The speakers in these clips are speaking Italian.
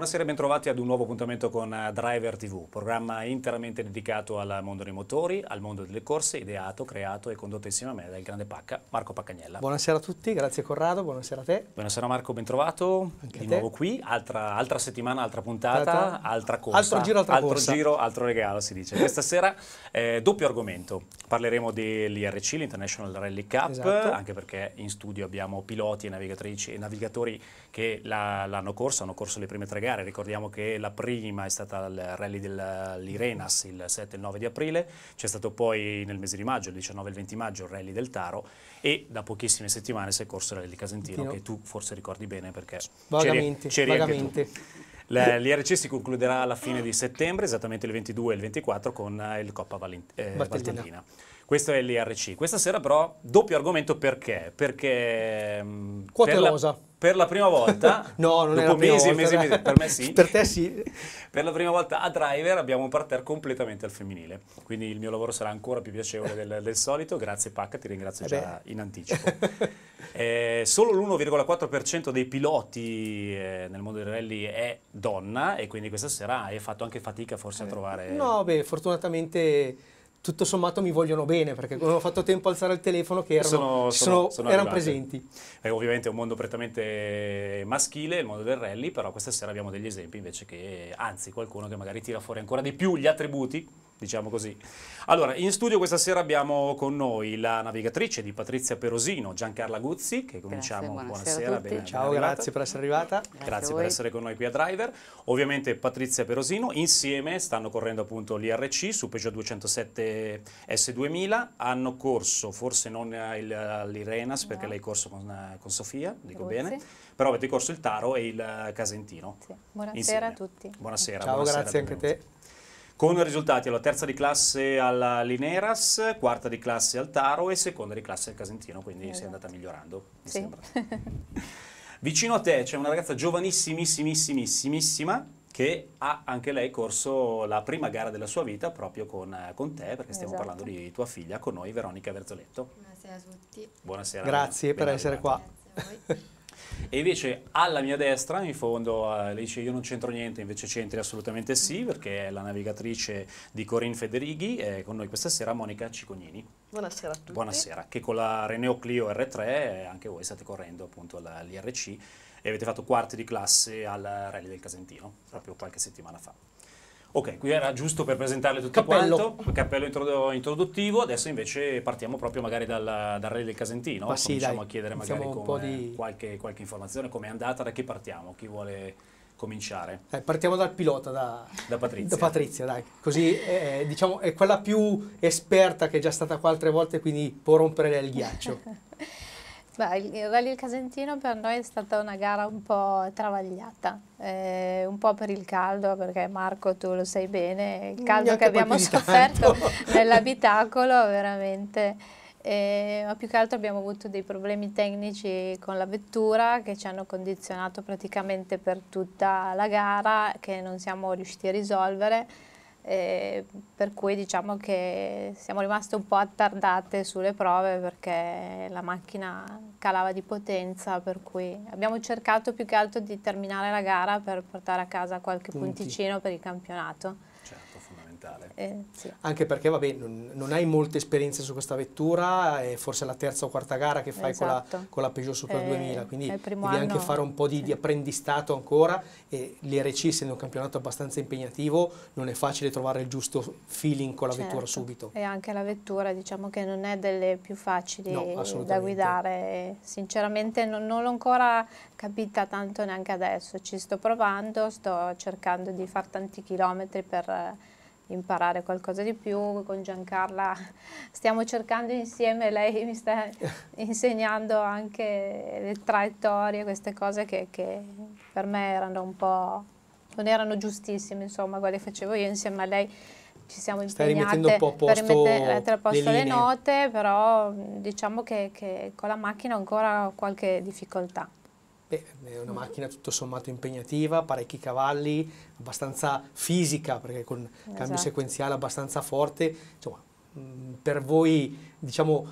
Buonasera e bentrovati ad un nuovo appuntamento con Driver TV, programma interamente dedicato al mondo dei motori, al mondo delle corse, ideato, creato e condotto insieme a me dal grande Pacca, Marco Paccagnella. Buonasera a tutti, grazie Corrado, buonasera a te. Buonasera Marco, bentrovato, Anche di a te. nuovo qui, altra settimana, altra puntata, altra corsa, altro giro, altra corsa. Giro, altro regalo si dice. Questa sera doppio argomento, parleremo dell'IRC, l'International Rally Cup, esatto. Anche perché in studio abbiamo piloti e navigatrici e navigatori che l'hanno corso, hanno corso le prime 3 gare. Ricordiamo che la prima è stata il rally dell'Irenas il 7 e il 9 di aprile, c'è stato poi nel mese di maggio, il 19 e il 20 maggio, il rally del Taro, e da pochissime settimane si è corso il rally di Casentino, che tu forse ricordi bene perché vagamente, vagamente. L'IRC si concluderà alla fine di settembre, esattamente il 22 e il 24, con il Coppa Valtellina. Questo è l'IRC. Questa sera però doppio argomento perché? Perché per la prima volta, no, non dopo mesi e mesi, per me sì, per te sì, per la prima volta a Driver abbiamo un parterre completamente al femminile, quindi il mio lavoro sarà ancora più piacevole del solito. Grazie Pacca, ti ringrazio già in anticipo. Solo l'1,4% dei piloti nel mondo del rally è donna, e quindi questa sera hai fatto anche fatica forse a trovare... No, beh, fortunatamente tutto sommato mi vogliono bene, perché non ho fatto tempo a alzare il telefono che erano presenti. Ovviamente è un mondo prettamente maschile, il mondo del rally, però questa sera abbiamo degli esempi invece che, anzi, qualcuno che magari tira fuori ancora di più gli attributi, diciamo così. Allora, in studio questa sera abbiamo con noi la navigatrice di Patrizia Perosino, Giancarla Guzzi, che cominciamo. Buonasera Ciao, grazie per essere arrivata. Grazie per essere con noi qui a Driver. Ovviamente Patrizia Perosino, insieme stanno correndo appunto l'IRC su Peugeot 207 S2000, hanno corso, forse non l'Irenas, perché lei ha corso con Sofia, dico bene, però avete corso il Taro e il Casentino. Sì. Buonasera insieme. A tutti. Buonasera. Ciao, buonasera, grazie anche a te. Con risultati alla terza di classe all'Ineras, quarta di classe al Taro e seconda di classe al Casentino, quindi si è andata migliorando, mi sembra. Vicino a te c'è una ragazza giovanissimissima che ha anche lei corso la prima gara della sua vita proprio con te, perché stiamo parlando di tua figlia, con noi Veronica Verzoletto. Buonasera a tutti. Buonasera. Grazie per essere qua. Grazie a voi. E invece alla mia destra, in fondo, lei dice io non c'entro niente, invece c'entri assolutamente sì, perché è la navigatrice di Corinne Federighi, e con noi questa sera Monica Cicognini. Buonasera a tutti. Buonasera, che con la Renault Clio R3 anche voi state correndo appunto all'IRC e avete fatto quarti di classe al Rally del Casentino, proprio qualche settimana fa. Ok, qui era giusto per presentarle tutti quanto, cappello introduttivo. Adesso invece partiamo proprio magari dal Rally del Casentino. Ma sì, cominciamo dai, a chiedere magari qualche informazione, come è andata, da chi partiamo, chi vuole cominciare. Partiamo dal pilota, da Patrizia. Da Patrizia, dai. Così diciamo è quella più esperta, che è già stata qua altre volte, quindi può rompere il ghiaccio. Beh, il Rally del Casentino per noi è stata una gara un po' travagliata, un po' per il caldo, perché Marco tu lo sai bene, il caldo che abbiamo sofferto nell'abitacolo veramente, ma più che altro abbiamo avuto dei problemi tecnici con la vettura che ci hanno condizionato praticamente per tutta la gara, che non siamo riusciti a risolvere. Per cui diciamo che siamo rimaste un po' attardate sulle prove, perché la macchina calava di potenza, per cui abbiamo cercato più che altro di terminare la gara per portare a casa qualche punticino per il campionato. Certo, fondamentale. Sì. Anche perché vabbè, non hai molte esperienze su questa vettura, è forse la terza o quarta gara che fai con la Peugeot Super 2000, quindi devi anche fare un po' di apprendistato ancora, e l'IRC, essendo un campionato abbastanza impegnativo, non è facile trovare il giusto feeling con la vettura subito. E anche la vettura diciamo che non è delle più facili da guidare, sinceramente non l'ho ancora capita tanto neanche adesso, ci sto provando, sto cercando di fare tanti chilometri per imparare qualcosa di più. Con Giancarla stiamo cercando insieme, lei mi sta insegnando anche le traiettorie, queste cose che per me erano un po', non erano giustissime, insomma, quelle che facevo io insieme a lei. Ci siamo impegnate per rimettere a posto le note, però diciamo che con la macchina ho ancora qualche difficoltà. È una macchina tutto sommato impegnativa, parecchi cavalli, abbastanza fisica, perché con cambio sequenziale abbastanza forte. Insomma, per voi, diciamo,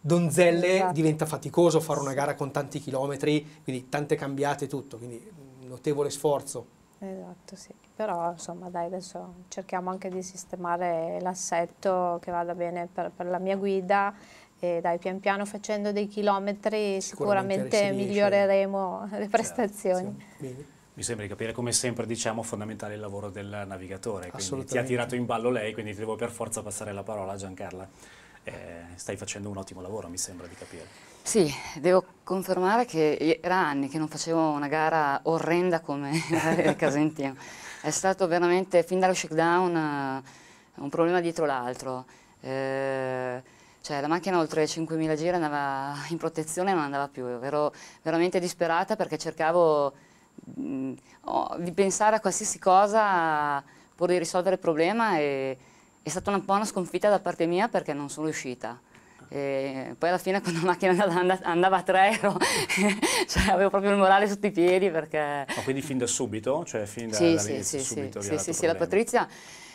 donzelle diventa faticoso fare una gara con tanti chilometri, quindi tante cambiate, tutto. Quindi notevole sforzo. Esatto, sì. Però insomma dai, adesso cerchiamo anche di sistemare l'assetto che vada bene per la mia guida, e dai, pian piano facendo dei chilometri sicuramente miglioreremo le prestazioni. Bene. Mi sembra di capire, come sempre diciamo, fondamentale il lavoro del navigatore, quindi ti ha tirato in ballo lei, quindi ti devo per forza passare la parola. Giancarla, stai facendo un ottimo lavoro, mi sembra di capire. Sì, devo confermare che era anni che non facevo una gara orrenda come il Casentino. È stato veramente, fin dallo shakedown, un problema dietro l'altro. Cioè la macchina oltre 5.000 giri andava in protezione e non andava più. Ero veramente disperata perché cercavo di pensare a qualsiasi cosa pur di risolvere il problema, e è stata un po' una sconfitta da parte mia perché non sono riuscita. E poi alla fine, quando la macchina andava a 3, cioè, avevo proprio il morale sotto i piedi perché... Ma quindi fin da subito? Cioè fin dall'inizio subito? Sì, la Patrizia,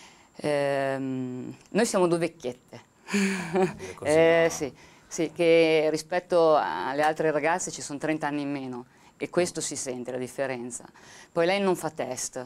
noi siamo due vecchiette. Così, sì, che rispetto alle altre ragazze ci sono 30 anni in meno, e questo si sente la differenza. Poi lei non fa test,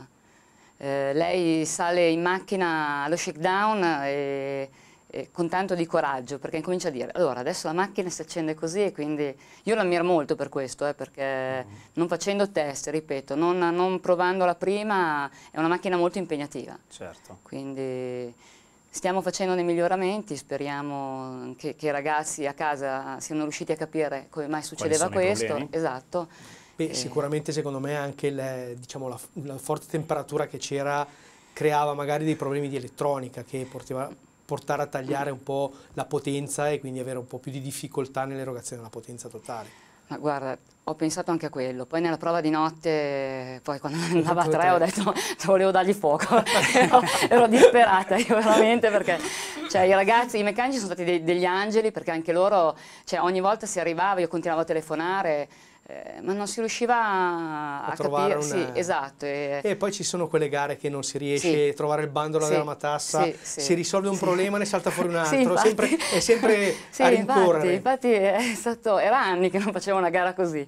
lei sale in macchina allo shakedown con tanto di coraggio, perché incomincia a dire: allora adesso la macchina si accende così, e quindi io l'ammiro molto per questo, perché non facendo test, ripeto, non provandola prima, è una macchina molto impegnativa. Certo. Quindi stiamo facendo dei miglioramenti, speriamo che i ragazzi a casa siano riusciti a capire come mai succedeva questo. Esatto. Beh, sicuramente secondo me anche diciamo, la forte temperatura che c'era creava magari dei problemi di elettronica che portare a tagliare un po' la potenza, e quindi avere un po' più di difficoltà nell'erogazione della potenza totale. Ma guarda, ho pensato anche a quello. Poi nella prova di notte, poi quando andava a 3, ho detto volevo dargli fuoco. ero disperata io veramente, perché cioè, i ragazzi, i meccanici sono stati degli angeli, perché anche loro, cioè, ogni volta si arrivava, io continuavo a telefonare, ma non si riusciva a capire. Sì, esatto. E poi ci sono quelle gare che non si riesce a trovare il bandolo della matassa, si risolve un problema, ne salta fuori un altro, è sempre a rincorrere. Infatti era anni che non facevo una gara così,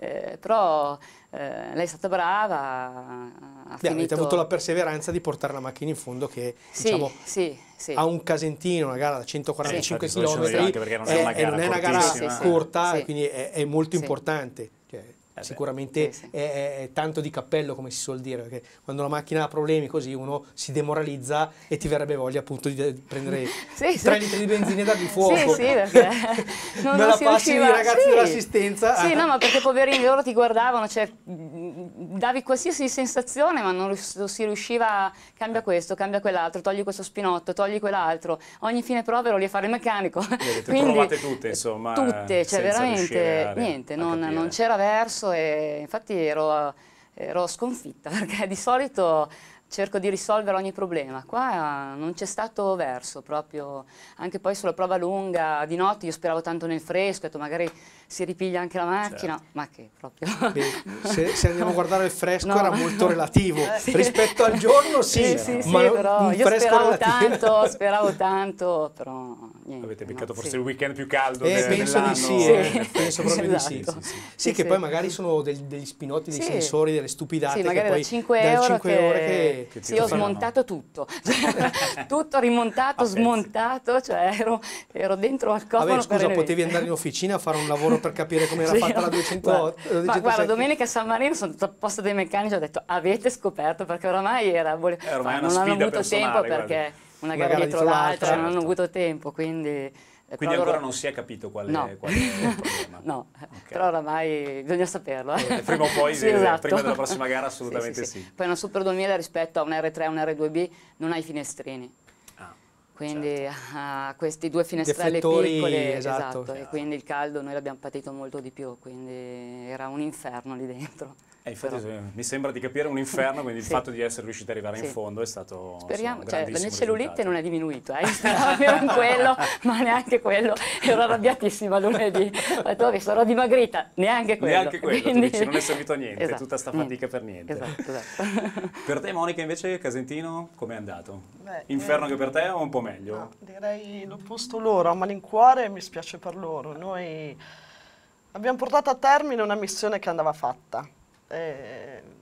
però lei è stata brava, avete avuto la perseveranza di portare la macchina in fondo, che diciamo, a un Casentino, una gara da 145 km, non è una gara corta, quindi è molto importante. Sicuramente è tanto di cappello, come si suol dire, perché quando la macchina ha problemi così uno si demoralizza e ti verrebbe voglia appunto di prendere 3 litri di benzina e dargli fuoco. Sì, perché non me la passi i ragazzi dell'assistenza. Sì, no, ma perché poverini, loro ti guardavano, cioè davi qualsiasi sensazione, ma non si riusciva, cambia questo, cambia quell'altro, togli questo spinotto, togli quell'altro. Ogni fine prova ero lì a fare il meccanico. Quindi provate tutte, insomma. Tutte, cioè veramente niente, non c'era verso. E infatti ero sconfitta, perché di solito cerco di risolvere ogni problema. Qua non c'è stato verso proprio, anche poi sulla prova lunga di notte io speravo tanto nel fresco, ho detto magari si ripiglia anche la macchina, ma che proprio... Beh, se andiamo a guardare il fresco era molto relativo, rispetto al giorno ma però io speravo tanto, però niente. Avete beccato forse il weekend più caldo penso di sì, penso proprio di sì. Sì, che poi magari sono degli spinotti, dei sensori, delle stupidate, magari che poi da 5 euro che ho smontato tutto, tutto rimontato, smontato, cioè ero dentro al cofano. Vabbè, scusa, potevi andare in officina a fare un lavoro per capire come era fatta la 208. Ma guarda, domenica a San Marino sono andata a posto dei meccanici, ho detto avete scoperto, perché oramai non hanno avuto tempo, perché una gara dietro l'altra, non hanno avuto tempo, quindi ancora non si è capito qual è il problema. No, però oramai bisogna saperlo. Prima o poi, esatto. Prima della prossima gara assolutamente sì. Poi una Super 2000 rispetto a un R3 e un R2B non hai finestrini. Quindi questi due finestrelle piccole, esatto, e quindi il caldo noi l'abbiamo patito molto di più, quindi era un inferno lì dentro. Infatti mi sembra di capire un inferno, quindi il fatto di essere riusciti ad arrivare in fondo è stato, speriamo, insomma, la mia cellulite non è diminuito, speravo in quello, ma neanche quello, ero arrabbiatissima lunedì, ho detto sarò dimagrita, neanche quello. Neanche quello, quindi... tu dici non è servito a niente, tutta sta fatica per niente. Esatto. Per te Monica invece, Casentino, com'è andato? Inferno anche per te o un po' meglio? No, direi l'opposto loro, a malincuore mi spiace per loro, noi abbiamo portato a termine una missione che andava fatta.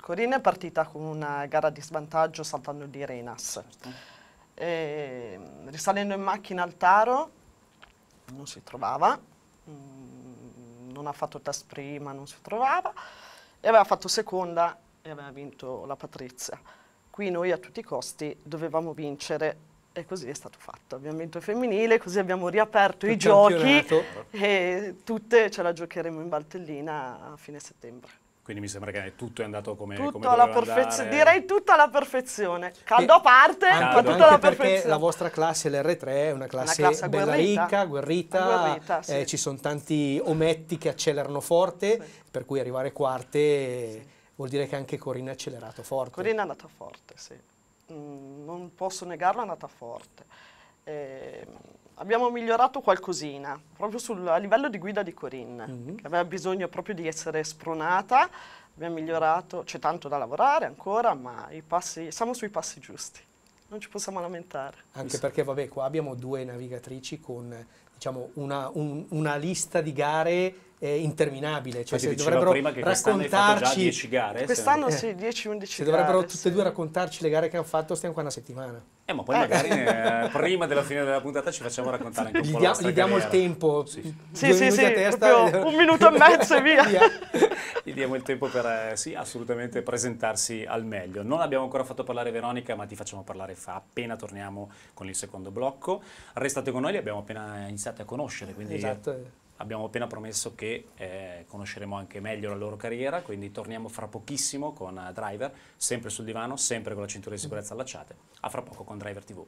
Corinna è partita con una gara di svantaggio saltando di Renas. Risalendo in macchina al Taro non si trovava, non ha fatto test prima, non si trovava, e aveva fatto seconda e aveva vinto la Patrizia. Qui noi a tutti i costi dovevamo vincere e così è stato fatto. Abbiamo vinto il femminile, così abbiamo riaperto i giochi e tutte ce la giocheremo in Valtellina a fine settembre. Quindi mi sembra che tutto è andato come alla perfezione, direi tutta alla perfezione. Caldo a parte, ma tutta alla perfezione. Perché la vostra classe, l'R3, è una classe bella ricca, agguerrita, sì. Ci sono tanti ometti che accelerano forte, sì. Per cui arrivare quarte sì. Vuol dire che anche Corinna ha accelerato forte. Corinna è andata forte, sì. Non posso negarlo, è andata forte. Abbiamo migliorato qualcosina, proprio a livello di guida di Corinna, che aveva bisogno proprio di essere spronata. Abbiamo migliorato, c'è tanto da lavorare ancora, ma siamo sui passi giusti, non ci possiamo lamentare. Anche perché, vabbè, qua abbiamo 2 navigatrici con, diciamo, una lista di gare interminabile, cioè se dovrebbero prima che raccontarci già 10 gare. Quest'anno sì, 10-11 gare. Se dovrebbero tutte e due raccontarci le gare che hanno fatto, stiamo qua una settimana. Ma poi magari prima della fine della puntata ci facciamo raccontare anche un po' la nostra Gli diamo carriera. Il tempo, sì, a testa, 1 minuto e mezzo e via. Gli diamo il tempo per assolutamente presentarsi al meglio. Non abbiamo ancora fatto parlare Veronica, ma ti facciamo parlare appena torniamo con il secondo blocco. Restate con noi, li abbiamo appena iniziati a conoscere, quindi abbiamo appena promesso che conosceremo anche meglio la loro carriera, quindi torniamo fra pochissimo con Driver, sempre sul divano, sempre con la cintura di sicurezza allacciate. A fra poco con Driver TV.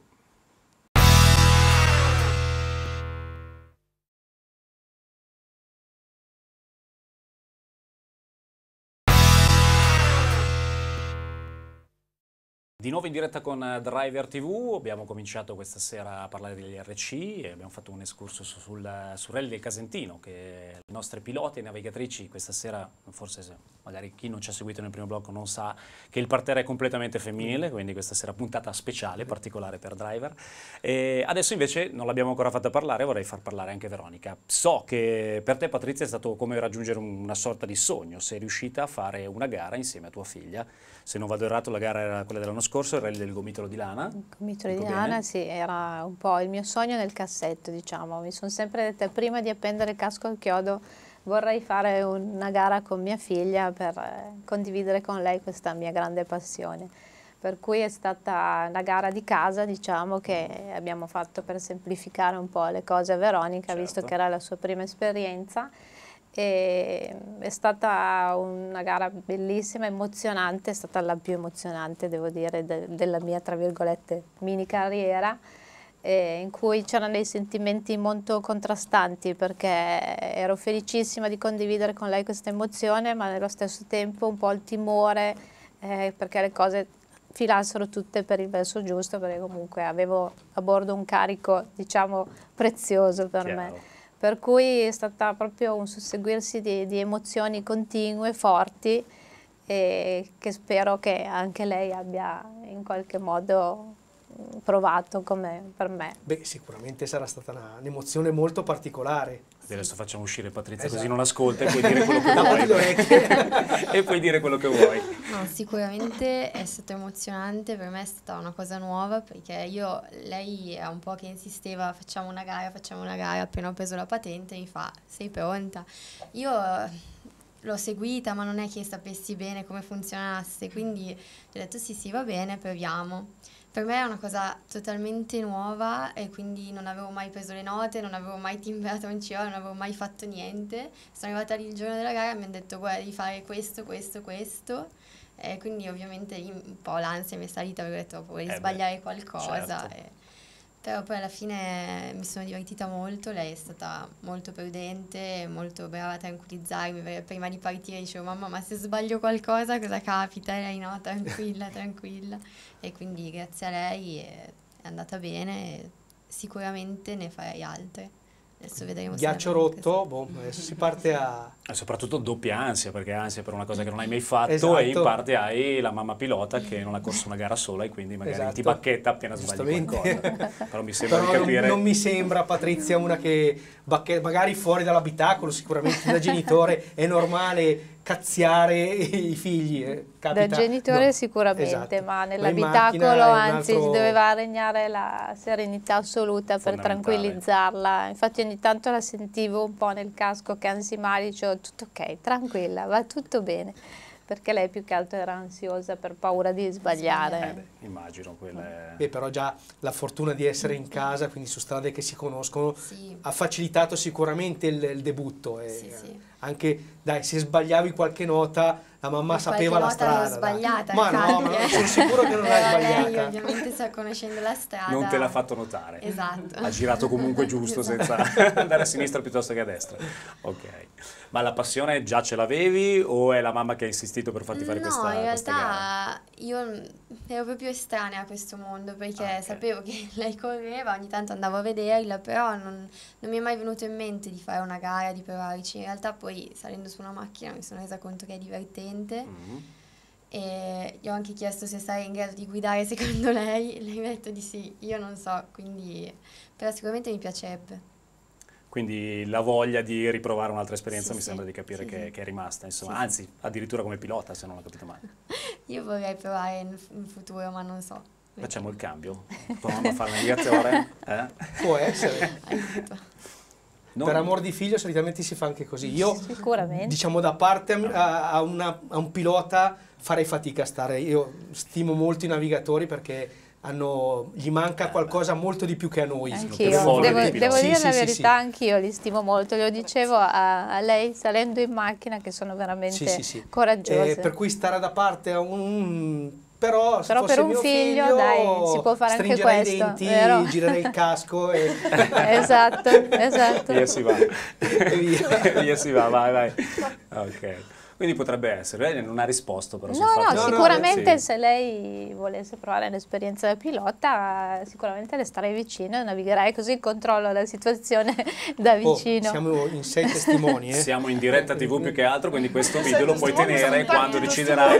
Di nuovo in diretta con Driver TV, abbiamo cominciato questa sera a parlare degli RC e abbiamo fatto un escursus sul Rally del Casentino, che le nostre piloti e navigatrici questa sera, forse magari chi non ci ha seguito nel primo blocco non sa che il parterre è completamente femminile, quindi questa sera puntata speciale, particolare per Driver. E adesso invece non l'abbiamo ancora fatta parlare, vorrei far parlare anche Veronica. So che per te, Patrizia, è stato come raggiungere una sorta di sogno, sei riuscita a fare una gara insieme a tua figlia. Se non vado errato, la gara era quella dell'anno scorso, il Rally del Gomitolo di Lana. Il Gomitolo di Lana, sì, era un po' il mio sogno nel cassetto, diciamo. Mi sono sempre detta, prima di appendere il casco al chiodo, vorrei fare una gara con mia figlia per condividere con lei questa mia grande passione. Per cui è stata una gara di casa, diciamo, che abbiamo fatto per semplificare un po' le cose a Veronica, certo, visto che era la sua prima esperienza. E è stata una gara bellissima, emozionante, è stata la più emozionante, devo dire, della mia, tra virgolette, mini carriera, in cui c'erano dei sentimenti molto contrastanti, perché ero felicissima di condividere con lei questa emozione, ma nello stesso tempo un po' il timore, perché le cose filassero tutte per il verso giusto, perché comunque avevo a bordo un carico, diciamo, prezioso per me. Per cui è stata proprio un susseguirsi di emozioni continue, forti, e che spero che anche lei abbia in qualche modo provato come per me. Beh, sicuramente sarà stata un'emozione molto particolare. Adesso facciamo uscire Patrizia, così non ascolta e puoi dire quello che vuoi. E puoi dire quello che vuoi. No, sicuramente è stato emozionante, per me è stata una cosa nuova, perché lei è un po' che insisteva, facciamo una gara, appena ho preso la patente mi fa, sei pronta? Io l'ho seguita, ma non è che sapessi bene come funzionasse, quindi ho detto sì, va bene, proviamo. Per me è una cosa totalmente nuova e quindi non avevo mai preso le note, non avevo mai timbrato un CO, non avevo mai fatto niente. Sono arrivata lì il giorno della gara e mi hanno detto guarda, devi fare questo. E quindi ovviamente un po' l'ansia mi è salita perché ho detto ho paura di sbagliare qualcosa. Certo. Però poi alla fine mi sono divertita molto, lei è stata molto prudente, molto brava a tranquillizzarmi. Prima di partire dicevo mamma, ma se sbaglio qualcosa cosa capita? E lei no, tranquilla. E quindi grazie a lei è andata bene e sicuramente ne farei altre. Adesso vedremo. Ghiaccio rotto, adesso si parte a... Soprattutto doppia ansia, perché ansia per una cosa che non hai mai fatto, esatto, e in parte hai la mamma pilota che non ha corso una gara sola e quindi magari esatto, ti bacchetta appena sbagli qualcosa. Però mi sembra di capire... non mi sembra, Patrizia, una che magari fuori dall'abitacolo, sicuramente da genitore è normale cazziare i figli. Capita, da genitore no. sicuramente, Esatto. ma nell'abitacolo anzi altro... doveva regnare la serenità assoluta per tranquillizzarla. Infatti ogni tanto la sentivo un po' nel casco che ansimali, dicevo tutto ok, tranquilla, va tutto bene. Perché lei più che altro era ansiosa per paura di sbagliare. Immagino quelle... però già la fortuna di essere in casa, quindi su strade che si conoscono, ha facilitato sicuramente il debutto. Anche, dai, se sbagliavi qualche nota, la mamma sapeva la strada. Sbagliata, ma no, ma sono sicuro che non l'hai sbagliata. Lei ovviamente sta conoscendo la strada. Non te l'ha fatto notare. Esatto. Ha girato comunque giusto, senza andare a sinistra piuttosto che a destra. Ok. Ma la passione già ce l'avevi o è la mamma che ha insistito per farti fare questa gara? No, in realtà io ero proprio estranea a questo mondo, perché sapevo che lei correva, ogni tanto andavo a vederla, però non mi è mai venuto in mente di fare una gara, di provarci. In realtà poi salendo su una macchina mi sono resa conto che è divertente. E gli ho anche chiesto se sarei in grado di guidare secondo lei, lei mi ha detto di sì, io non so, quindi però sicuramente mi piacerebbe. Quindi la voglia di riprovare un'altra esperienza mi sembra di capire che è rimasta, insomma, anzi addirittura come pilota, se non ho capito male. Io vorrei provare in futuro, ma non so. Facciamo il cambio, proviamo a fare navigazione. Può essere. Per amor di figlio solitamente si fa anche così. Io, diciamo, da parte a un pilota farei fatica a stare. Io stimo molto i navigatori perché gli manca qualcosa molto di più che a noi. Anch'io, devo dire la verità, anch'io li stimo molto, lo dicevo a lei salendo in macchina che sono veramente coraggiose. Per cui stare da parte a Però per un figlio, dai, si può fare anche questo. I denti, vero? girare il casco e... esatto. Via si va. Via si va, vai. Ok. Quindi potrebbe essere, lei non ha risposto però sul fatto. Sicuramente se lei volesse provare l'esperienza da pilota, sicuramente le starei vicino e navigherai così controllo la situazione da vicino. Siamo in 6 testimoni. Siamo in diretta TV più che altro, quindi questo video lo puoi tenere quando deciderai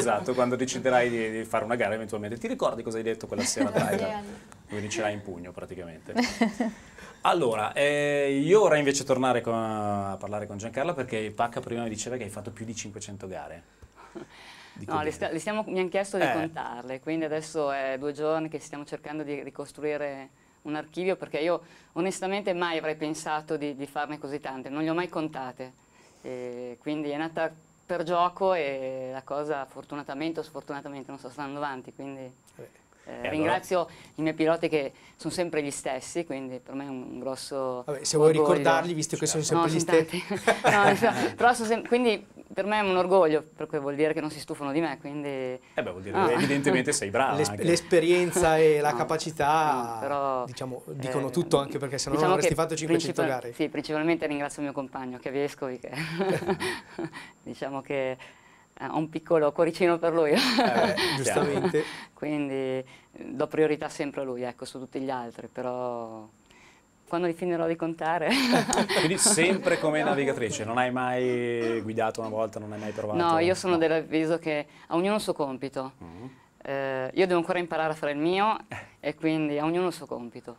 di fare una gara eventualmente. Ti ricordi cosa hai detto quella sera? Dove ce l'hai in pugno praticamente. Allora, io vorrei invece tornare a parlare con Giancarla perché Pacca prima mi diceva che hai fatto più di 500 gare. No, mi hanno chiesto di contarle, quindi adesso è 2 giorni che stiamo cercando di ricostruire un archivio perché io onestamente mai avrei pensato di farne così tante, non le ho mai contate, quindi è nata per gioco e la cosa fortunatamente o sfortunatamente non sta andando avanti, quindi... ringrazio i miei piloti che sono sempre gli stessi, quindi per me è un grosso se vuoi ricordarli, visto che sono sempre gli stessi. Però quindi per me è un orgoglio, perché vuol dire che non si stufano di me, quindi... vuol dire che evidentemente sei brava. L'esperienza e la capacità, però, diciamo, dicono tutto, anche perché se no non avresti fatto 500 gare. Sì, principalmente ringrazio il mio compagno, che è Vescovi, che diciamo che... ho un piccolo cuoricino per lui, giustamente. Quindi do priorità sempre a lui, ecco, su tutti gli altri, però quando li finirò di contare... Quindi sempre come navigatrice, non hai mai guidato una volta, non hai mai provato? No, io sono dell'avviso che a ognuno il suo compito. Io devo ancora imparare a fare il mio e quindi a ognuno il suo compito.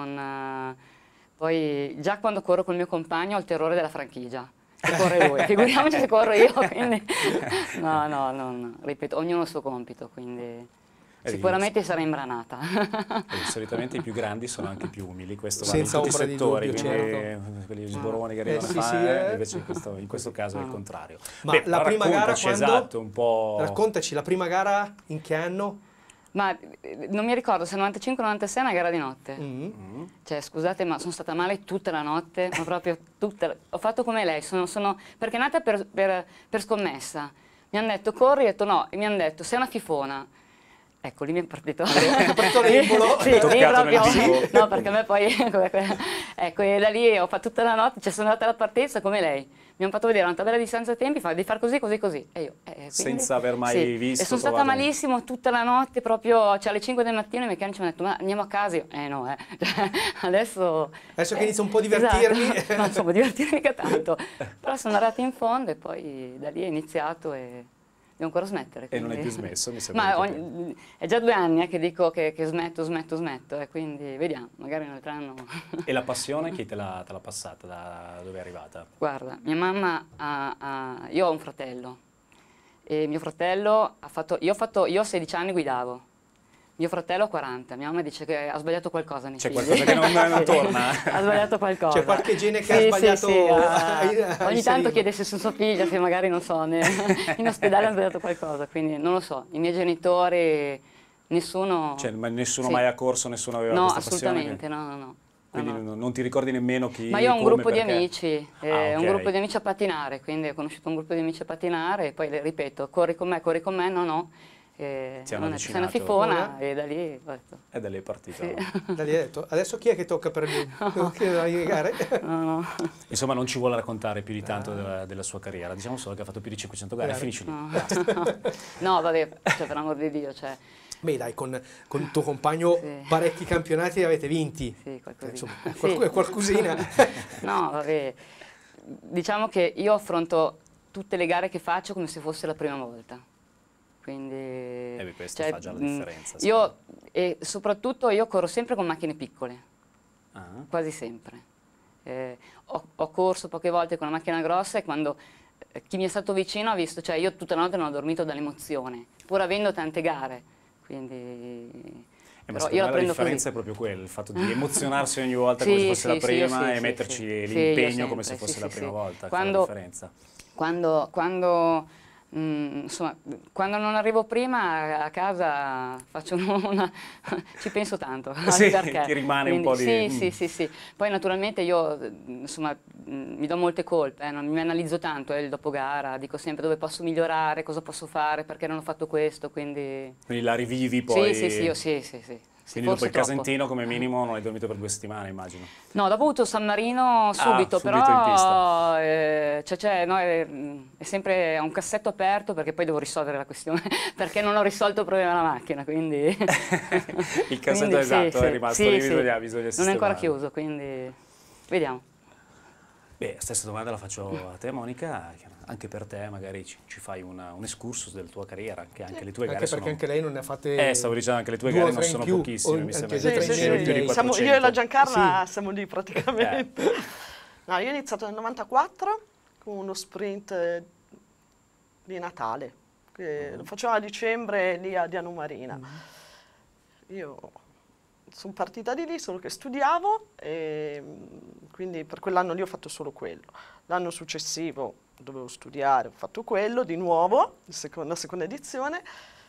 Poi già quando corro col mio compagno ho il terrore della franchigia. Se corre lui, figuriamoci se corro io, quindi no, ripeto, ognuno ha il suo compito, quindi sicuramente sarà imbranata. Solitamente i più grandi sono anche più umili, questo senza vale in tutti i settori, dubbio, quelli sboroni che arrivano a fare, invece in questo caso è il contrario. Ma la prima gara quando? Esatto, un po'... Raccontaci, la prima gara in che anno? Ma non mi ricordo se 95-96 è una gara di notte. Cioè, scusate, ma sono stata male tutta la notte, ma proprio tutta. Ho fatto come lei, perché è nata per scommessa. Mi hanno detto corri, ho detto no, e mi hanno detto sei una fifona. Ecco, lì mi è partito l'embolo. Sì, no, perché a me poi... ecco, e da lì ho fatto tutta la notte, cioè sono andata alla partenza come lei. Mi hanno fatto vedere una tabella di senza tempi, di far così, così, così. E io, quindi, senza aver mai visto. E sono stata malissimo tutta la notte, proprio, cioè alle 5 del mattino i meccanici mi hanno detto, ma andiamo a casa? No, Adesso che inizio un po' a divertirmi. Esatto. No, insomma, divertirmi mica tanto. Però sono andata in fondo e poi da lì è iniziato e devo ancora smettere. Quindi. E non hai più smesso, mi sembra. Ma è già 2 anni che dico che smetto, quindi vediamo, magari nel anno. E la passione chi te l'ha passata, da dove è arrivata? Guarda, mia mamma io ho un fratello, e mio fratello io a 16 anni guidavo. Mio fratello ha 40, mia mamma dice che ha sbagliato qualcosa nei figli. C'è qualcosa che non torna? Ha sbagliato qualcosa. C'è qualche gene che ha sbagliato? Ogni tanto chiede se su sua figlia, se magari, non so, in ospedale ha sbagliato qualcosa, quindi non lo so. I miei genitori, nessuno... Cioè, ma nessuno mai ha corso, nessuno aveva questa passione? No, assolutamente, no. Quindi non ti ricordi nemmeno chi... Ma io ho un gruppo di amici, okay. un gruppo di amici a pattinare, quindi ho conosciuto un gruppo di amici a pattinare, e poi le ripeto, corri con me, no. Sei una fifona, e da lì ho detto. E da lì è partito. Sì. Da lì hai detto, adesso chi è che tocca per lui? No. Insomma, non ci vuole raccontare più di tanto della sua carriera, diciamo solo che ha fatto più di 500 gare, finisci lì. No, vabbè, cioè, per amor di Dio, cioè... Beh dai, con il tuo compagno parecchi campionati li avete vinti. Sì, qualcosina. Insomma, qualcosina. No, vabbè, diciamo che io affronto tutte le gare che faccio come se fosse la prima volta. Quindi, questo fa già la differenza. E soprattutto io corro sempre con macchine piccole, quasi sempre. Ho corso poche volte con una macchina grossa, e quando chi mi è stato vicino ha visto, cioè io tutta la notte non ho dormito dall'emozione, pur avendo tante gare. Quindi, però io la differenza è proprio quella, il fatto di emozionarsi ogni volta come se fosse la prima e metterci l'impegno come se fosse la prima volta. Quando, la differenza. Insomma, quando non arrivo prima a casa faccio ci penso tanto, perché ti rimane un po' di... Sì. Poi naturalmente io, insomma, mi do molte colpe, non mi analizzo tanto il dopogara, dico sempre dove posso migliorare, cosa posso fare, perché non ho fatto questo, quindi la rivivi poi? Sì. Quindi dopo il Casentino come minimo non hai dormito per 2 settimane, immagino. No, dopo ho avuto San Marino subito però in pista. No, è sempre un cassetto aperto, perché poi devo risolvere la questione, perché non ho risolto il problema della macchina, quindi... Il cassetto esatto, è rimasto lì, bisogna sistemare. Non è ancora chiuso, quindi vediamo. Beh, stessa domanda la faccio a te, Monica, anche per te magari ci fai un excursus della tua carriera, anche le tue gare anche perché anche lei non ne ha fatte stavo dicendo, anche le tue gare non sono pochissime, mi sembra. Io e la Giancarla siamo lì praticamente. No, io ho iniziato nel 94 con uno sprint di Natale, che lo facevo a dicembre lì a Diano Marina. Io sono partita di lì, solo che studiavo, e quindi per quell'anno lì ho fatto solo quello. L'anno successivo dovevo studiare, ho fatto quello di nuovo, la seconda edizione,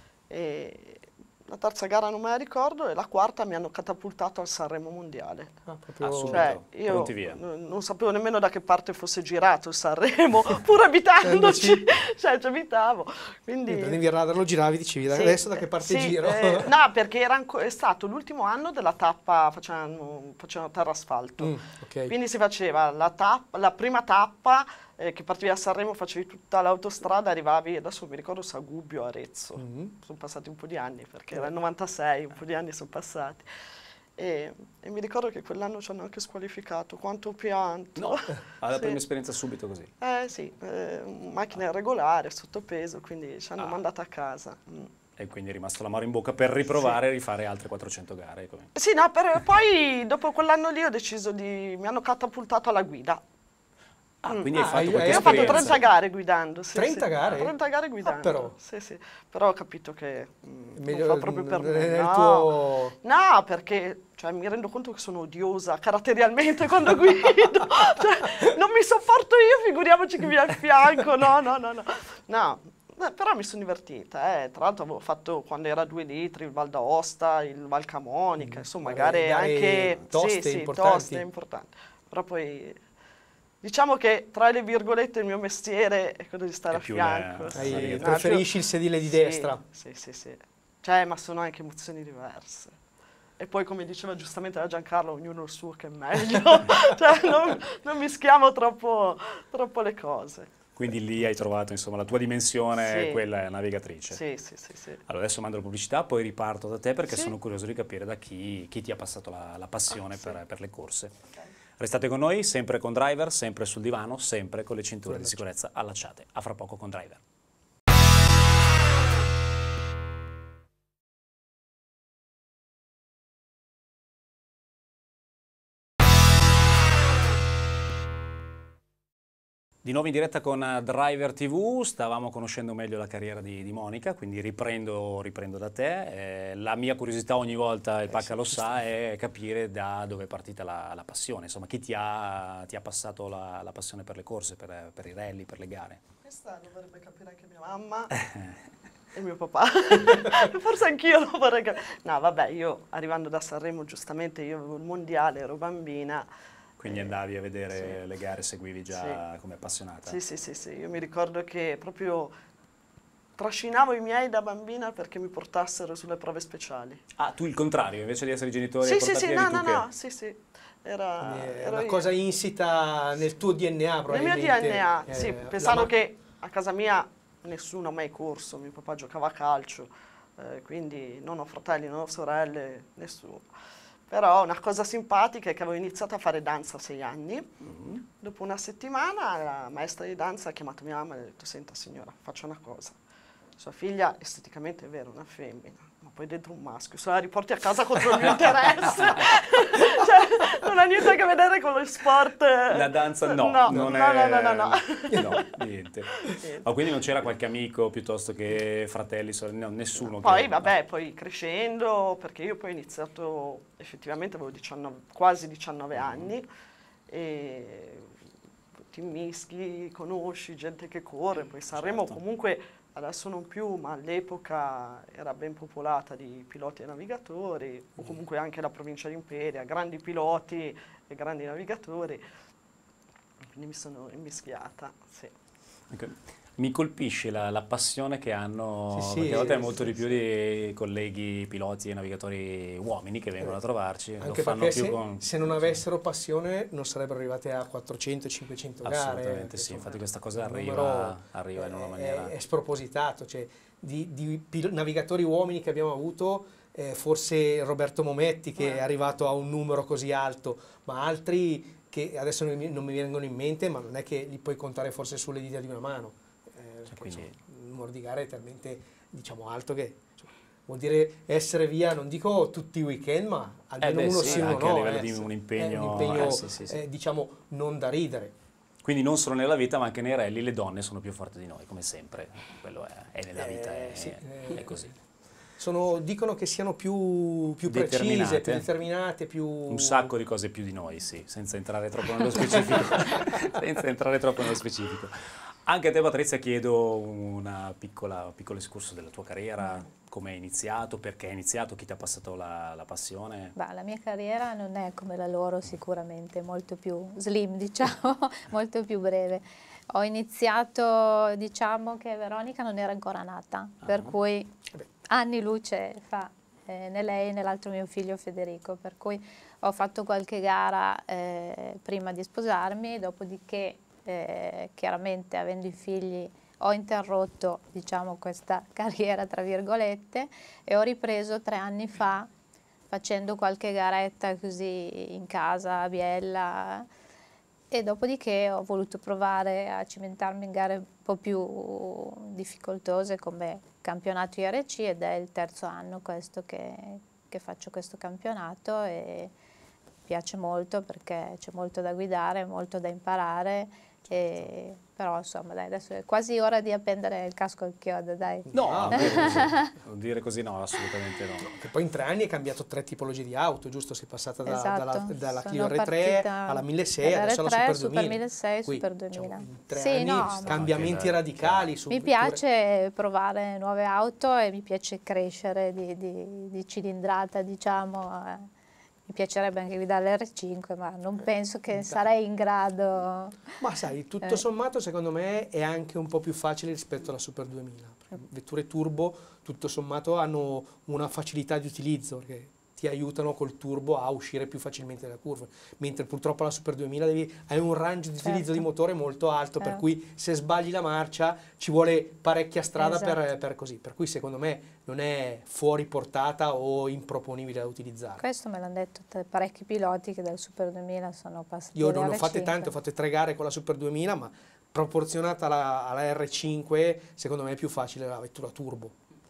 e la terza gara non me la ricordo, e la quarta mi hanno catapultato al Sanremo Mondiale. Cioè, io non sapevo nemmeno da che parte fosse girato il Sanremo, pur abitandoci, cioè ci abitavo. Quindi prendevi il radar, lo giravi, dicevi adesso da che parte giro? No, perché è stato l'ultimo anno della tappa, facevano terra asfalto. Quindi si faceva la prima tappa, che partivi da Sanremo, facevi tutta l'autostrada, arrivavi, adesso mi ricordo, Sagubbio, Arezzo. Sono passati un po' di anni, perché era il 96, un po' di anni sono passati. E mi ricordo che quell'anno ci hanno anche squalificato, quanto pianto. No, alla prima esperienza subito così? Sì, macchina irregolare, sottopeso, ci hanno mandato a casa. E quindi è rimasto l'amaro in bocca per riprovare e rifare altre 400 gare? Sì, no, poi dopo quell'anno lì ho deciso mi hanno catapultato alla guida. Quindi hai fatto qualche Io ho fatto 30 gare guidando. 30 gare? 30 gare guidando. Però. Però ho capito che non fa proprio per me. No, perché mi rendo conto che sono odiosa caratterialmente quando guido. Non mi sopporto io, figuriamoci chi mi è al fianco. No. Però mi sono divertita, tra l'altro avevo fatto, quando era 2 litri, il Val d'Aosta, il Val Camonica, insomma, gare anche toste, importanti. Però poi diciamo che tra le virgolette il mio mestiere è quello di stare a fianco. Preferisci il sedile di destra? Sì. Ma sono anche emozioni diverse. E poi, come diceva giustamente la Giancarlo, ognuno il suo che è meglio. Non mischiamo troppo le cose. Quindi lì hai trovato, insomma, la tua dimensione, quella è navigatrice. Sì. Allora adesso mando la pubblicità, poi riparto da te, perché sono curioso di capire da chi ti ha passato la passione per le corse. Restate con noi, sempre con Driver, sempre sul divano, sempre con le cinture di sicurezza allacciate. A fra poco con Driver. Di nuovo in diretta con Driver TV, stavamo conoscendo meglio la carriera di Monica, quindi riprendo da te. La mia curiosità ogni volta, il Pacca lo sa, è capire da dove è partita la passione. Insomma, chi ti ha passato la passione per le corse, per i rally, per le gare? Questa dovrebbe capire anche mia mamma e mio papà. Forse anch'io lo vorrei capire. No, vabbè, io arrivando da Sanremo, giustamente, io avevo il mondiale, ero bambina. Quindi andavi a vedere le gare, seguivi già come appassionata? Sì, io mi ricordo che proprio trascinavo i miei da bambina perché mi portassero sulle prove speciali. Ah, tu il contrario, invece di essere i genitori Sì, Era una cosa insita nel tuo DNA probabilmente. Nel mio DNA, sì, pensando che a casa mia nessuno ha mai corso, mio papà giocava a calcio, quindi non ho fratelli, non ho sorelle, nessuno. Però una cosa simpatica è che avevo iniziato a fare danza a 6 anni. Dopo una settimana la maestra di danza ha chiamato mia mamma e ha detto: senta signora, faccia una cosa. Sua figlia esteticamente è vero, una femmina, ma poi dentro un maschio, se la riporti a casa contro il mio interesse. Cioè, non ha niente a che vedere con lo sport. La danza no. No, Niente. Ma quindi non c'era qualche amico piuttosto che fratelli, sorelle, no, nessuno? Poi vabbè, poi crescendo, perché io poi ho iniziato, effettivamente avevo quasi 19 anni, e ti mischi, conosci gente che corre, poi Sanremo comunque adesso non più, ma all'epoca era ben popolata di piloti e navigatori, o comunque anche la provincia di Imperia, grandi piloti e grandi navigatori, quindi mi sono immischiata, sì. Okay. Mi colpisce la passione che hanno, perché a volte è molto di più di colleghi piloti e navigatori uomini che vengono a trovarci. Anche perché se non avessero passione non sarebbero arrivati a 400-500 gare. Assolutamente sì, infatti questa cosa arriva in una maniera... È spropositato, cioè di navigatori uomini che abbiamo avuto, forse Roberto Mometti che è arrivato a un numero così alto, ma altri che adesso non mi vengono in mente, ma non è che li puoi contare forse sulle dita di una mano. Quindi il numero di gare è talmente, diciamo, alto che vuol dire essere via, non dico tutti i weekend, ma almeno uno sì, uno no. A livello di un impegno, diciamo, non da ridere. Quindi non solo nella vita, ma anche nei rally le donne sono più forti di noi, come sempre. Quello è nella vita, è così. Dicono che siano più precise, più determinate, più... Un sacco di cose più di noi, sì, senza entrare troppo nello specifico. Anche a te Patrizia chiedo un piccolo escurso della tua carriera, come hai iniziato, perché hai iniziato, chi ti ha passato la passione? Beh, la mia carriera non è come la loro sicuramente, molto più slim diciamo, molto più breve. Ho iniziato, diciamo che Veronica non era ancora nata, per cui anni luce fa né lei né l'altro mio figlio Federico, per cui ho fatto qualche gara prima di sposarmi, dopodiché chiaramente avendo i figli ho interrotto, diciamo, questa carriera tra virgolette e ho ripreso 3 anni fa facendo qualche garetta così in casa a Biella e dopodiché ho voluto provare a cimentarmi in gare un po' più difficoltose come campionato IRC ed è il 3° anno questo che faccio questo campionato e mi piace molto perché c'è molto da guidare, molto da imparare. Però insomma dai, adesso è quasi ora di appendere il casco al chiodo, dai. No, dire così no, assolutamente no. Che poi in 3 anni hai cambiato 3 tipologie di auto, giusto? Sei passata dalla Clio R3 alla 1600, adesso alla Super 2000. Super 2000. In 3 anni cambiamenti radicali. Mi piace provare nuove auto e mi piace crescere di cilindrata, diciamo. Mi piacerebbe anche guidare l'R5, ma non penso che sarei in grado. Ma sai, tutto sommato secondo me è anche un po' più facile rispetto alla Super 2000. Vetture turbo tutto sommato hanno una facilità di utilizzo, perché ti aiutano col turbo a uscire più facilmente dalla curva, mentre purtroppo la Super 2000 hai un range di utilizzo di motore molto alto, per cui se sbagli la marcia ci vuole parecchia strada per così, per cui secondo me non è fuori portata o improponibile da utilizzare. Questo me l'hanno detto parecchi piloti che dal Super 2000 sono passati. Io non ne ho fatte tante, ho fatto 3 gare con la Super 2000, ma proporzionata alla R5 secondo me è più facile la vettura turbo.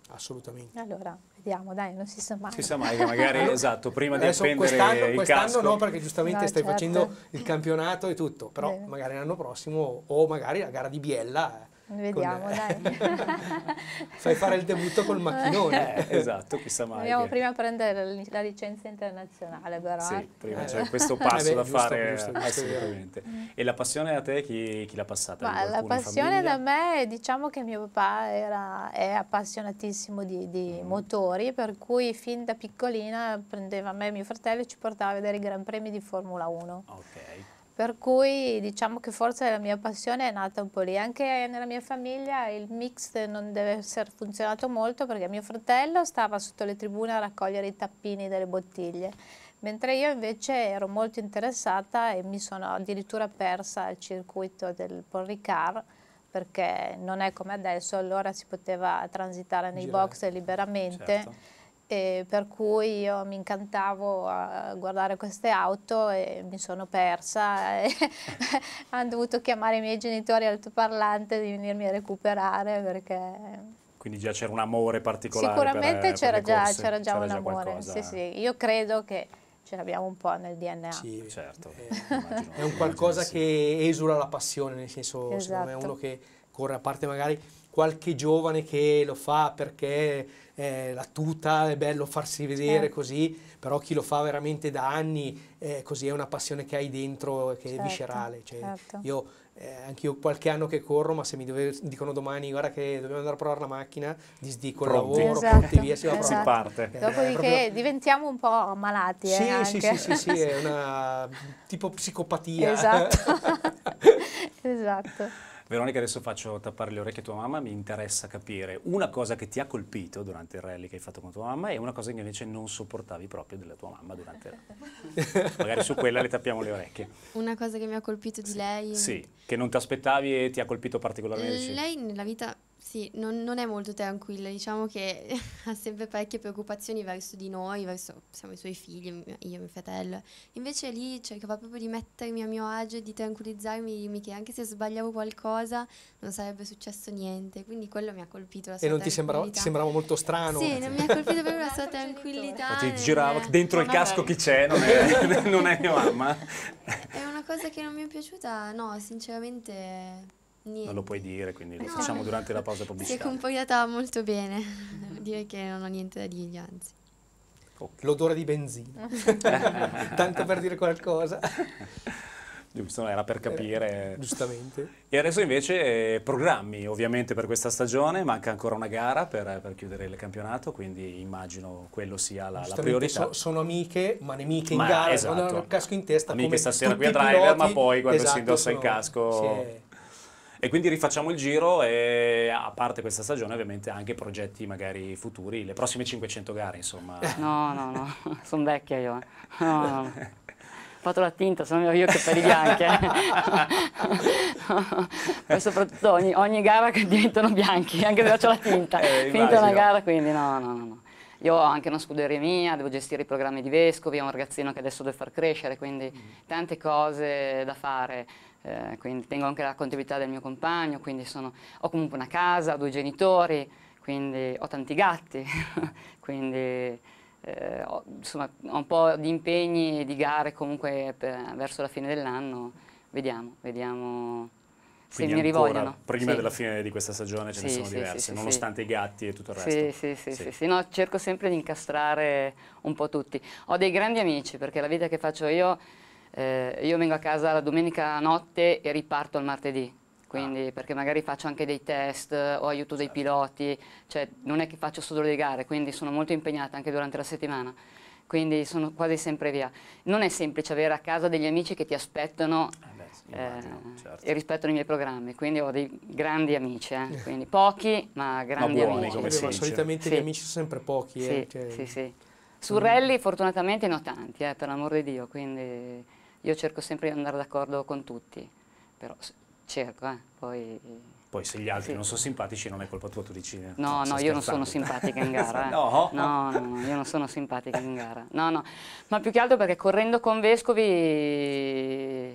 Assolutamente. Allora, vediamo, dai, non si sa mai. Si sa mai che magari, esatto, prima di appendere il quest'anno casco... no, perché giustamente stai certo. facendo il campionato e tutto, però Bene. magari l'anno prossimo o magari la gara di Biella. Vediamo, dai. Fai fare il debutto col macchinone. Esatto, chissà mai. Dobbiamo prima prendere la licenza internazionale, però. Sì, prima c'è questo passo da giusto, fare, giusto, assolutamente. E la passione a te chi l'ha passata? Ma la passione da me, diciamo che mio papà è appassionatissimo di motori, per cui fin da piccolina prendeva me e mio fratello e ci portava a vedere i Gran Premi di Formula 1. Ok. Per cui diciamo che forse la mia passione è nata un po' lì. Anche nella mia famiglia il mix non deve essere funzionato molto, perché mio fratello stava sotto le tribune a raccogliere i tappini delle bottiglie, mentre io invece ero molto interessata e mi sono addirittura persa al circuito del Paul Ricard, perché non è come adesso, allora si poteva transitare nei box liberamente. Certo. E per cui io mi incantavo a guardare queste auto e mi sono persa e hanno dovuto chiamare i miei genitori altoparlante di venirmi a recuperare, perché Quindi già c'era un amore particolare. sicuramente c'era già un amore. Qualcosa. Sì, sì. Io credo che ce l'abbiamo un po' nel DNA. Sì, Certo. è un qualcosa che esula la passione, nel senso, secondo me è Esatto. uno che corre, a parte magari qualche giovane che lo fa perché la tuta, è bello farsi vedere così, però chi lo fa veramente da anni, così è una passione che hai dentro, che è viscerale. Cioè, io anch'io qualche anno che corro, ma se mi dicono domani guarda che dobbiamo andare a provare la macchina, disdico il Pronti. lavoro, Esatto, pronti via, si va a Si provare. parte. Dopodiché proprio... diventiamo un po' malati. Sì, anche. sì, è una tipo psicopatia. Esatto. Esatto. Veronica, adesso faccio tappare le orecchie a tua mamma, mi interessa capire una cosa che ti ha colpito durante il rally che hai fatto con tua mamma e una cosa che invece non sopportavi proprio della tua mamma durante il rally. Magari su quella le tappiamo le orecchie. Una cosa che mi ha colpito di lei... Sì, che non ti aspettavi e ti ha colpito particolarmente. Lei nella vita, sì, non è molto tranquilla, diciamo che ha sempre parecchie preoccupazioni verso di noi, siamo i suoi figli, io e mio fratello. Invece lì cercava proprio di mettermi a mio agio e di tranquillizzarmi, di dirmi che anche se sbagliavo qualcosa non sarebbe successo niente, quindi quello mi ha colpito, la sua E non ti tranquillità. sembrava molto strano? Sì, non mi ha colpito proprio la sua tranquillità. Ma ti girava dentro il casco chi c'è, non è mia mamma. È una cosa che non mi è piaciuta, no, sinceramente niente. Non lo puoi dire, quindi lo No. facciamo durante la pausa Si è pubblicitaria. comportata molto bene, direi che non ho niente da dirgli, anzi. L'odore di benzina, tanto per dire qualcosa. Giusto, no, era per capire. Giustamente. E adesso invece programmi ovviamente per questa stagione, manca ancora una gara per chiudere il campionato, quindi immagino quello sia la priorità. Sono amiche, ma nemiche in Ma gara, esatto. non hanno il casco in testa. Amiche come stasera tutti qui a i Driver, piloti. ma poi quando Esatto, si indossa il casco... E quindi rifacciamo il giro e a parte questa stagione ovviamente anche progetti magari futuri, le prossime 500 gare insomma. No, sono vecchia io. No. Ho fatto la tinta, sono io che per i bianchi. Poi soprattutto ogni gara che diventano bianchi, anche se faccio la tinta. Finita una gara, quindi no. Io ho anche una scuderia mia, devo gestire i programmi di vescovi, ho un ragazzino che adesso deve far crescere, quindi tante cose da fare. Quindi tengo anche la contabilità del mio compagno, quindi ho comunque una casa, ho 2 genitori, quindi ho tanti gatti, quindi insomma ho un po' di impegni, di gare comunque verso la fine dell'anno, vediamo se Quindi mi rivogliono. Prima Sì. della fine di questa stagione ce ne sono diverse, nonostante i gatti e tutto il resto. Sì, no, cerco sempre di incastrare un po' tutti. Ho dei grandi amici, perché la vita che faccio io vengo a casa la domenica notte e riparto il martedì, quindi perché magari faccio anche dei test o aiuto dei piloti, cioè non è che faccio solo le gare, quindi sono molto impegnata anche durante la settimana, quindi sono quasi sempre via. Non è semplice avere a casa degli amici che ti aspettano certo. e rispettano i miei programmi, quindi ho dei grandi amici, quindi pochi ma grandi buoni, amici. come si Ma dice. solitamente Sì. gli amici sono sempre pochi. Sì. Sul rally fortunatamente ne ho tanti, per l'amor di Dio, quindi io cerco sempre di andare d'accordo con tutti, però cerco, poi... Poi se gli altri non sono simpatici non è colpa tua, tu dici... No, io non sono simpatica in gara. No? No, io non sono simpatica in gara. No, ma più che altro perché correndo con vescovi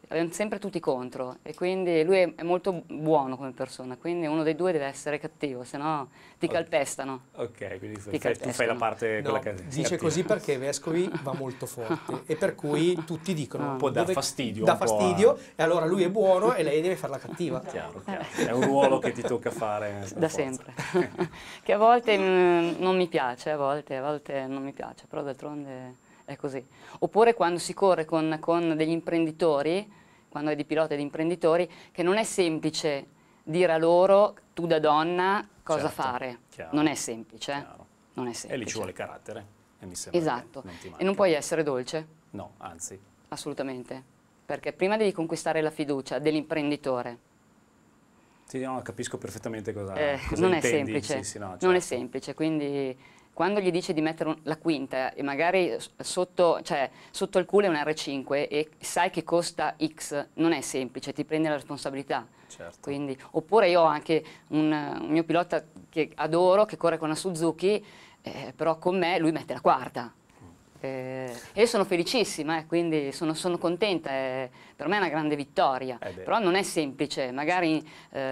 avevano sempre tutti contro, e quindi lui è molto buono come persona, quindi uno dei due deve essere cattivo, se no ti calpestano. Ok, quindi tu fai la parte no, quella che dice cattiva. così perché Vescovi va molto forte e per cui tutti dicono un po' dà fastidio. Dà fastidio e allora lui è buono e lei deve farla cattiva. Chiaro. È un ruolo che ti tocca fare Da sempre. Che a volte non mi piace, a volte non mi piace, però d'altronde è così. Oppure quando si corre con degli imprenditori, quando è di pilota e di imprenditori, che non è semplice dire a loro, tu da donna, cosa fare. Chiaro. Non è semplice. Non è semplice. E lì ci vuole carattere. E mi sembra esatto. che non ti manca. E non puoi essere dolce. No, anzi. Assolutamente. Perché prima devi conquistare la fiducia dell'imprenditore. Sì, no, capisco perfettamente cosa non intendi. è semplice. Sì, no, Non è semplice, quindi quando gli dici di mettere la quinta e magari sotto il culo è un R5 e sai che costa X, non è semplice, ti prendi la responsabilità. Certo. Quindi, oppure io ho anche un mio pilota che adoro, che corre con la Suzuki, però con me lui mette la quarta. E io sono felicissima, quindi sono contenta, per me è una grande vittoria, però non è semplice, magari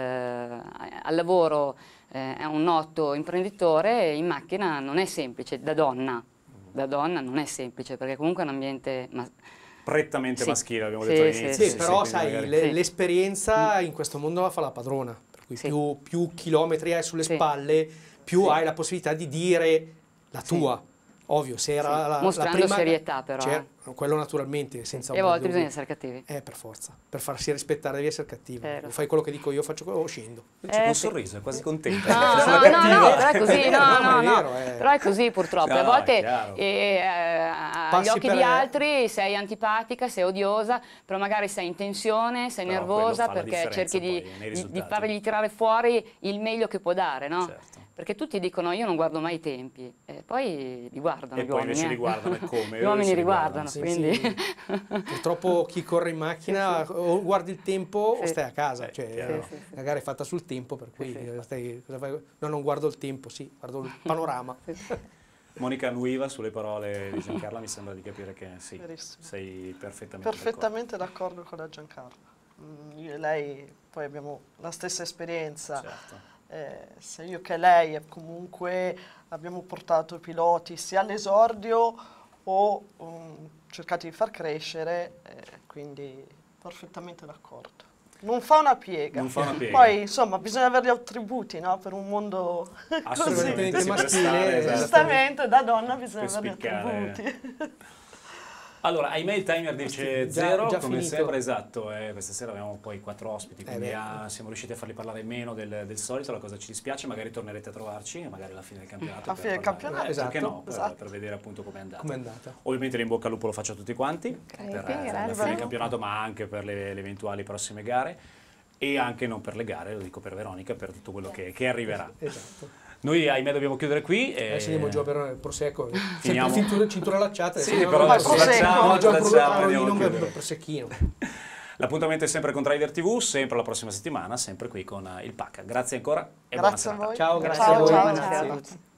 al lavoro è un noto imprenditore, in macchina non è semplice, da donna non è semplice, perché comunque è un ambiente prettamente maschile, abbiamo detto all'inizio. Sì, però sai, l'esperienza in questo mondo la fa la padrona, per cui più chilometri hai sulle spalle, più hai la possibilità di dire la tua. Ovvio, se era mostrando la prima serietà però. Quello naturalmente, senza e a volte bisogna essere cattivi. Per forza, per farsi rispettare devi essere cattivo. Fai quello che dico io, faccio quello, scendo. C'è un sorriso, è quasi contenta. No, però è così, però è così purtroppo. A volte agli occhi di altri sei antipatica, sei odiosa, però magari sei in tensione, sei nervosa perché cerchi di fargli tirare fuori il meglio che può dare, no? Certo. Perché tutti dicono io non guardo mai i tempi, e poi li guardano e gli poi uomini. Invece li guardano come? Gli uomini li guardano, sì, quindi... Sì. Purtroppo chi corre in macchina o guardi il tempo o stai a casa, la gara è fatta sul tempo, per cui cosa fai? No, non guardo il tempo, guardo il panorama. Monica annuiva sulle parole di Giancarla, mi sembra di capire che sì, sei perfettamente d'accordo con la Giancarla. Io e lei poi abbiamo la stessa esperienza. Certo. Sia io che lei comunque abbiamo portato piloti sia all'esordio o cercati di far crescere, quindi perfettamente d'accordo. Non fa una piega. Poi insomma bisogna avere gli attributi, no? Per un mondo assolutamente così maschile. Giustamente da donna bisogna avere gli attributi. Allora, ahimè il timer dice 0, già come finito. sempre, esatto, questa sera abbiamo poi 4 ospiti, quindi siamo riusciti a farli parlare meno del solito, la cosa ci dispiace, magari tornerete a trovarci, magari alla fine del campionato. Alla fine del campionato, perché no, per vedere appunto com'è andata. andata. Ovviamente l'in bocca al lupo lo faccio a tutti quanti, per la fine del campionato, ma anche per le eventuali prossime gare, e anche non per le gare, lo dico per Veronica, per tutto quello che arriverà. Esatto. Noi ahimè dobbiamo chiudere qui. Adesso andiamo giù a bere il prosecco. Finiamo. Cintura allacciata. Sì, però il prosecchino. L'appuntamento è sempre con Driver TV, sempre la prossima settimana, sempre qui con il PAC. Grazie ancora e grazie buona serata. Ciao, grazie a voi. Ciao. Grazie a tutti.